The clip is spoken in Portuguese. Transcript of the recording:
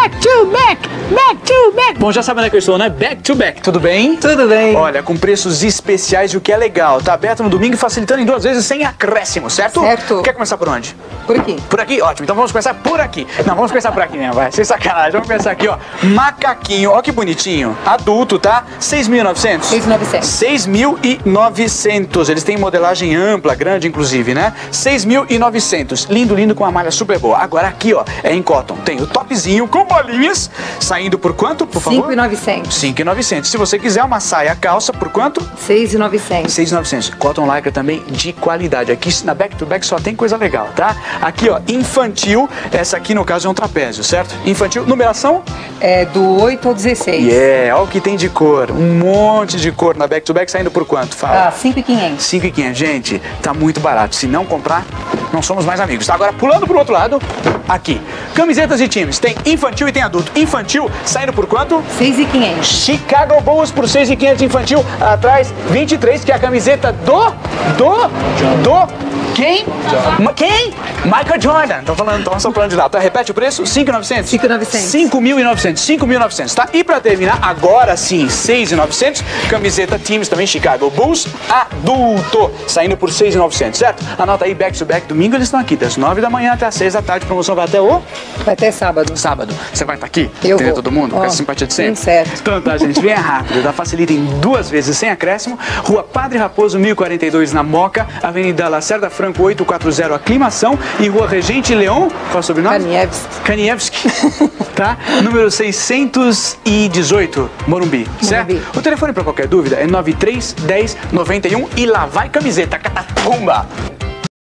back to back, back to back. Bom, já sabe onde é que eu estou, né? Back to back, tudo bem? Tudo bem. Olha, com preços especiais, o que é legal. Tá aberto no domingo, facilitando em 2 vezes sem acréscimo, certo? Certo. Quer começar por onde? Por aqui. Por aqui? Ótimo, então vamos começar por aqui. Não, vamos começar por aqui mesmo, vai. Sem sacanagem, vamos começar aqui, ó. Macaquinho, ó que bonitinho. Adulto, tá? 6.900? 6.900. 6.900. Eles têm modelagem ampla, grande inclusive, né? 6.900. Lindo, lindo, com uma malha super boa. Agora aqui, ó, é em cotton. Tem o topzinho com bolinhas, saindo por quanto, por favor? 5.900. 5.900. Se você quiser uma saia calça, por quanto? 6.900. 6.900. Cotton lycra também de qualidade. Aqui na Back to Back só tem coisa legal, tá? Aqui, ó, infantil. Essa aqui, no caso, é um trapézio, certo? Infantil, numeração? É do 8 ao 16. Yeah, olha o que tem de cor. Um monte de cor na Back to Back, saindo por quanto? Fala. Ah, 5.500. 5.500. Gente, tá muito barato. Se não comprar, não somos mais amigos. Tá? Agora, pulando pro outro lado, aqui. Camisetas de times. Tem infantil e tem adulto. Infantil, saindo por quanto? 6.500. Chicago Bulls por 6.500 infantil. Atrás, 23, que é a camiseta quem? Quem? Michael Jordan. Estão soprando de lá. Tá? Repete o preço? 5.900? 5.900. 5.900. 5.900, tá? E pra terminar, agora sim, 6.900. Camiseta Teams também, Chicago Bulls, adulto. Saindo por 6.900, certo? Anota aí, Back to Back. Domingo eles estão aqui, das 9 da manhã até as 6 da tarde. Promoção vai até o... Vai até sábado. Sábado. Você vai estar aqui? Eu Entendeu vou. todo mundo? Com essa simpatia de sempre? Certo. Então tá, gente. Venha rápido. Dá facilita em 2 vezes sem acréscimo. Rua Padre Raposo, 1042 na Moca. Avenida Lacerda Franco, 840 Aclimação. E Rua Regente Leon, qual é o sobrenome? Kanievski. Tá? Número 618, Morumbi. Certo? O telefone para qualquer dúvida é 93 10 91 e lá vai camiseta. Catacumba!